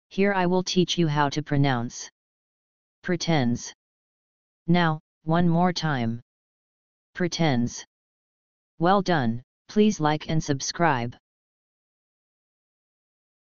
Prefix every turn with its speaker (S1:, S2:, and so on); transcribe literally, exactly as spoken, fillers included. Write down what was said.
S1: Here I will teach you how to pronounce pretends. Now, one more time. Pretends. Well done, please like and subscribe.